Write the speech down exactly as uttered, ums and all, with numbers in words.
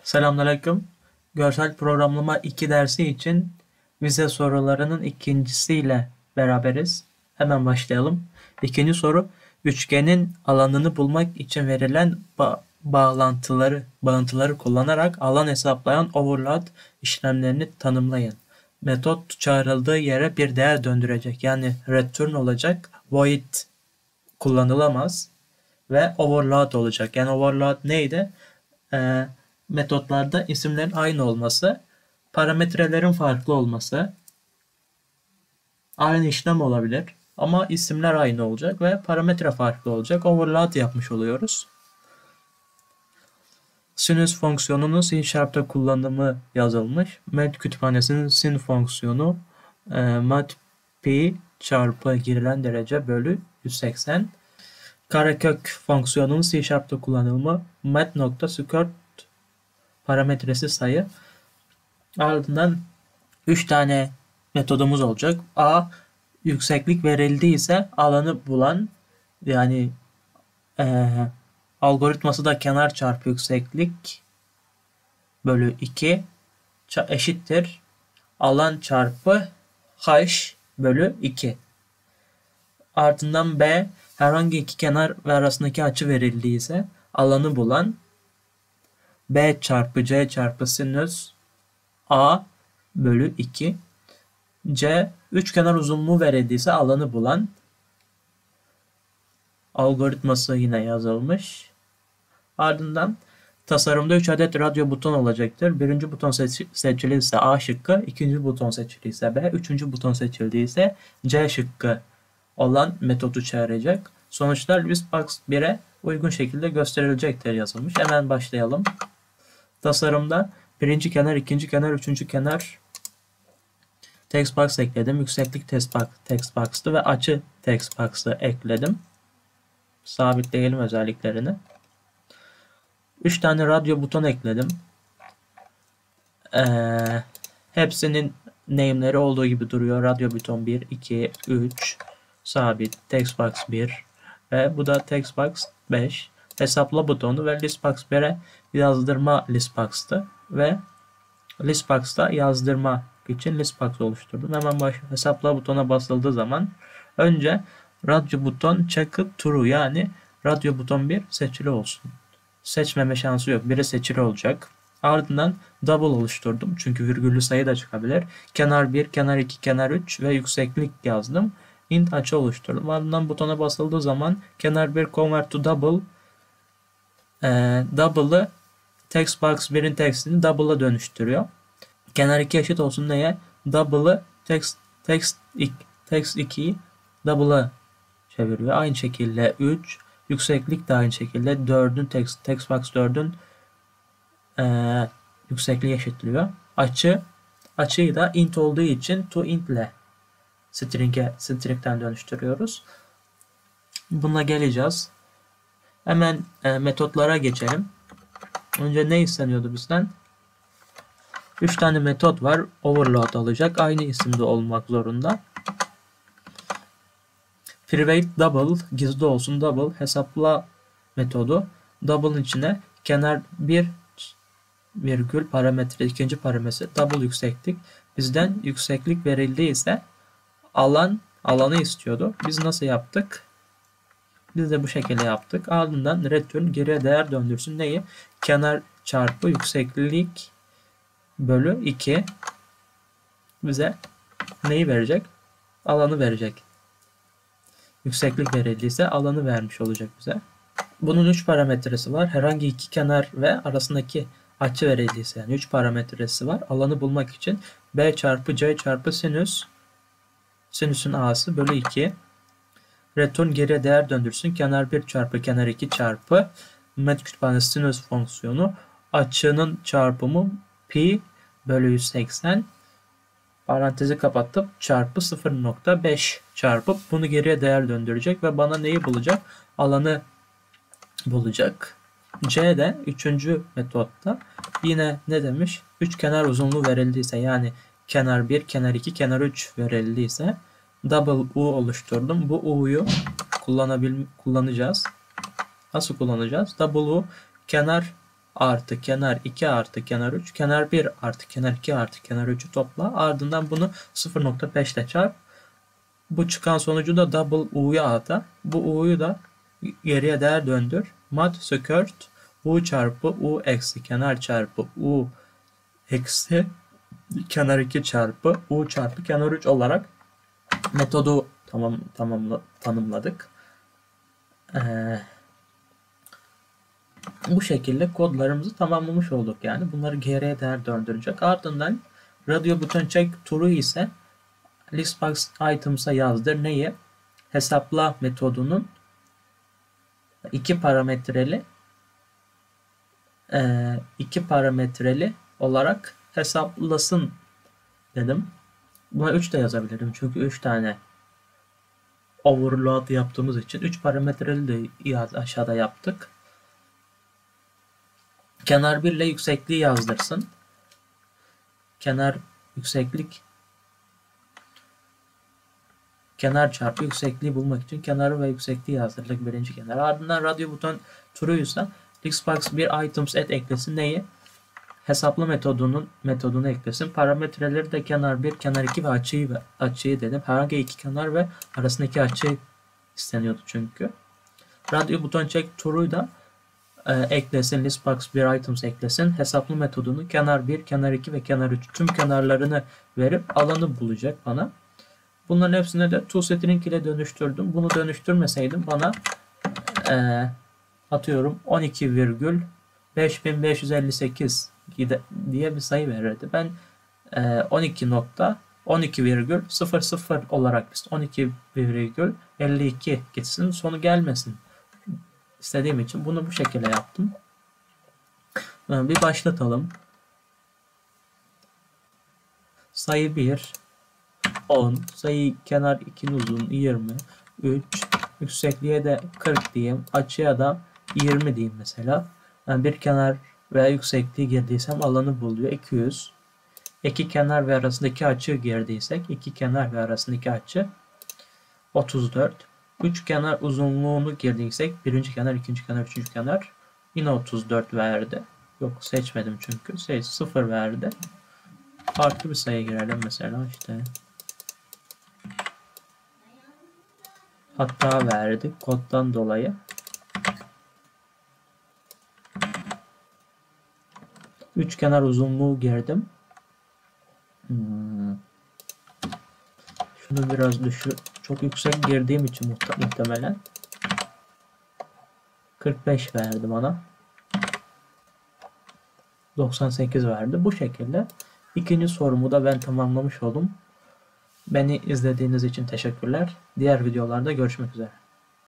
Selamünaleyküm. Görsel programlama iki dersi için vize sorularının ikincisiyle beraberiz. Hemen başlayalım. İkinci soru, üçgenin alanını bulmak için verilen ba- bağlantıları bağıntıları kullanarak alan hesaplayan overload işlemlerini tanımlayın. Metot çağrıldığı yere bir değer döndürecek. Yani return olacak, void kullanılamaz ve overload olacak. Yani overload neydi? Ee, metotlarda isimlerin aynı olması, parametrelerin farklı olması, aynı işlem olabilir ama isimler aynı olacak ve parametre farklı olacak. Overload yapmış oluyoruz. Sinüs fonksiyonunun C Sharp'ta kullanımı yazılmış. Mat kütüphanesinin sin fonksiyonu e, mat pi çarpı girilen derece bölü yüz seksen. Karekök fonksiyonunun C Sharp'ta kullanımı mat.squared parametresi sayı. Ardından üç tane metodumuz olacak. A, yükseklik verildiyse alanı bulan, yani e, algoritması da kenar çarpı yükseklik bölü iki eşittir alan çarpı h bölü iki. Ardından B, herhangi iki kenar ve arasındaki açı verildiyse alanı bulan B çarpı C çarpı sinüs A bölü iki. C, üçkenar uzunluğu verildiyse alanı bulan, algoritması yine yazılmış. Ardından tasarımda üç adet radyo buton olacaktır. Birinci buton seç seçiliyse A şıkkı, ikinci buton seçiliyse B, üçüncü buton seçildiyse C şıkkı olan metodu çağıracak. Sonuçlar listbox bire uygun şekilde gösterilecektir yazılmış. Hemen başlayalım. Tasarımda birinci kenar, ikinci kenar, üçüncü kenar textbox ekledim. Yükseklik textbox, textbox'tı ve açı textbox'ı ekledim. Sabitleyelim özelliklerini. üç tane radyo buton ekledim. Ee, hepsinin name'leri olduğu gibi duruyor. Radyo buton bir, iki, üç, sabit, textbox bir ve bu da textbox beş. Hesapla butonu ve listbox bire yazdırma listbox'tı ve listbox'ta yazdırma için listbox oluşturdum. Hemen baş, hesapla butona basıldığı zaman önce radyo buton checked true, yani radyo buton bir seçili olsun. Seçmeme şansı yok. Biri seçili olacak. Ardından double oluşturdum. Çünkü virgüllü sayı da çıkabilir. Kenar bir, kenar iki, kenar üç ve yükseklik yazdım. Int açı oluşturdum. Ardından butona basıldığı zaman kenar bir convert to double e, double'ı textbox birin textini double'a dönüştürüyor. Kenar iki eşit olsun neye? Double'ı text, text, text ikiyi double'a çeviriyor. Aynı şekilde üç, yükseklik de aynı şekilde dördün text, textbox dördün e, yüksekliği eşitliyor. Açı, açıyı da int olduğu için toInt ile string'e, string'den dönüştürüyoruz. Buna geleceğiz. Hemen e, metotlara geçelim. Önce ne isteniyordu bizden? üç tane metot var. Overload alacak. Aynı isimde olmak zorunda. Private double, gizli olsun double, hesapla metodu. Double'ın içine kenar bir virgül parametre, ikinci parametre double yükseklik. Bizden yükseklik verildiyse alan alanı istiyordu. Biz nasıl yaptık? Biz de bu şekilde yaptık. Ardından return geriye değer döndürsün. Neyi? Kenar çarpı yükseklik bölü iki bize neyi verecek? Alanı verecek. Yükseklik verildiyse alanı vermiş olacak bize. Bunun üç parametresi var. Herhangi iki kenar ve arasındaki açı verildiyse, yani üç parametresi var. Alanı bulmak için B çarpı C çarpı sinüs, sinüsün A'sı bölü iki. Return geriye değer döndürsün. Kenar bir çarpı kenar iki çarpı mat kütüphanesi sinüs fonksiyonu, açının çarpımı pi bölü yüz seksen, parantezi kapatıp çarpı sıfır nokta beş çarpıp bunu geriye değer döndürecek ve bana neyi bulacak? Alanı bulacak. C de üçüncü metotta yine ne demiş? üç kenar uzunluğu verildiyse, yani kenar bir, kenar iki, kenar üç verildiyse double U oluşturdum. Bu U'yu kullanabil kullanacağız. Nasıl kullanacağız? Double U kenar artı kenar iki artı kenar üç, kenar bir artı kenar iki artı kenar üçü topla. Ardından bunu sıfır nokta beş ile çarp. Bu çıkan sonucu da double u'ya ata. Bu u'yu da geriye değer döndür. Mod squared u çarpı u eksi kenar çarpı u eksi kenar iki çarpı u çarpı kenar üç olarak metodu tamam tamamla tanımladık. Ee, bu şekilde kodlarımızı tamamlamış olduk yani. Bunları geriye değer döndürecek. Ardından radio buton check true'u ise listbox items'a yazdır. Neyi? Hesapla metodunun iki parametreli e, iki parametreli olarak hesaplasın dedim. Buna üç de yazabilirim. Çünkü üç tane overload yaptığımız için üç parametreli de yaz, aşağıda yaptık. Kenar bir ile yüksekliği yazdırsın. Kenar yükseklik kenar çarpı yüksekliği bulmak için kenarı ve yüksekliği yazdırdık birinci kenar. Ardından radyo buton true'ysa listbox bir items add eklesin. Neyi? Hesapla metodunun metodunu eklesin. Parametreleri de kenar bir, kenar iki ve açıyı ve açıyı dedim. Herhangi iki kenar ve arasındaki açı isteniyordu çünkü. Radyo buton check true'yu da e, eklesin. Listbox bir items eklesin. Hesaplı metodunu kenar bir, kenar iki ve kenar üç tüm kenarlarını verip alanı bulacak bana. Bunların hepsini de toString ile dönüştürdüm. Bunu dönüştürmeseydim bana e, atıyorum on iki virgül beş bin beş yüz elli sekiz diye bir sayı verirdi. Ben e, on iki nokta on iki virgül sıfır sıfır olarak on iki virgül elli iki gitsin, sonu gelmesin istediğim için bunu bu şekilde yaptım. E, bir başlatalım. Sayı bir on, sayı kenar ikinin uzun yirmi, üç, yüksekliğe de kırk diyeyim, açıya da yirmi diyeyim mesela. Yani bir kenar veya yüksekliği girdiysem alanı buluyor iki yüz. İki kenar ve arasındaki açı girdiysek iki kenar ve arasındaki açı otuz dört. Üç kenar uzunluğunu girdiysek birinci kenar, ikinci kenar, üçüncü kenar yine otuz dört verdi. Yok seçmedim çünkü. Şey sıfır verdi. Farklı bir sayı girelim mesela işte. Hata verdik koddan dolayı. Üç kenar uzunluğu girdim. Hmm. Şunu biraz düşür. Çok yüksek girdiğim için muhtemelen kırk beş verdi bana. doksan sekiz verdi. Bu şekilde ikinci sorumu da ben tamamlamış oldum. Beni izlediğiniz için teşekkürler. Diğer videolarda görüşmek üzere.